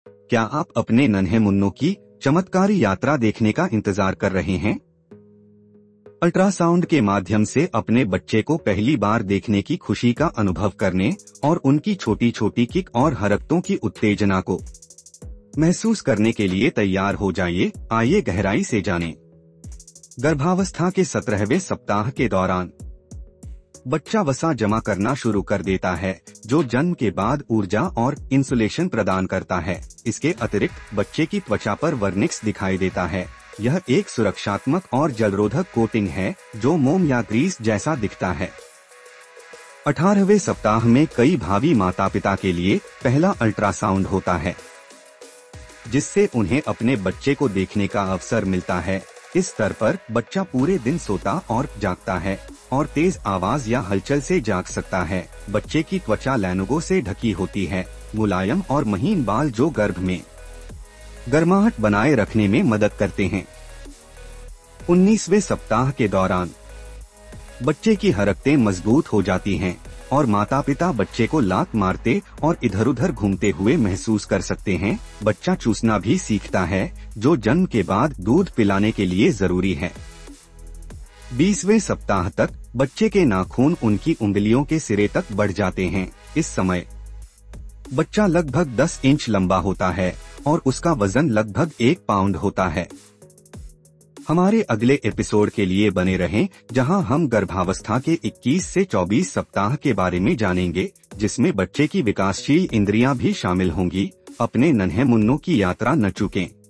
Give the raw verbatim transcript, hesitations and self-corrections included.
क्या आप अपने नन्हे मुन्नों की चमत्कारी यात्रा देखने का इंतजार कर रहे हैं? अल्ट्रासाउंड के माध्यम से अपने बच्चे को पहली बार देखने की खुशी का अनुभव करने और उनकी छोटी छोटी किक और हरकतों की उत्तेजना को महसूस करने के लिए तैयार हो जाइए। आइए गहराई से जानें। गर्भावस्था के सत्रहवें सप्ताह के दौरान बच्चा वसा जमा करना शुरू कर देता है, जो जन्म के बाद ऊर्जा और इंसुलेशन प्रदान करता है। इसके अतिरिक्त बच्चे की त्वचा पर वर्निक्स दिखाई देता है। यह एक सुरक्षात्मक और जलरोधक कोटिंग है जो मोम या ग्रीस जैसा दिखता है। अठारहवें सप्ताह में कई भावी माता पिता के लिए पहला अल्ट्रासाउंड होता है, जिससे उन्हें अपने बच्चे को देखने का अवसर मिलता है। इस स्तर पर बच्चा पूरे दिन सोता और जागता है और तेज आवाज या हलचल से जाग सकता है। बच्चे की त्वचा लैनुगो से ढकी होती है, मुलायम और महीन बाल जो गर्भ में गर्माहट बनाए रखने में मदद करते हैं। उन्नीसवें सप्ताह के दौरान बच्चे की हरकतें मजबूत हो जाती हैं और माता पिता बच्चे को लात मारते और इधर उधर घूमते हुए महसूस कर सकते हैं। बच्चा चूसना भी सीखता है, जो जन्म के बाद दूध पिलाने के लिए जरूरी है। बीसवें सप्ताह तक बच्चे के नाखून उनकी उंगलियों के सिरे तक बढ़ जाते हैं। इस समय बच्चा लगभग दस इंच लंबा होता है और उसका वजन लगभग एक पाउंड होता है। हमारे अगले एपिसोड के लिए बने रहें, जहां हम गर्भावस्था के इक्कीस से चौबीस सप्ताह के बारे में जानेंगे, जिसमें बच्चे की विकासशील इंद्रियां भी शामिल होंगी। अपने नन्हे मुन्नों की यात्रा न चूकें।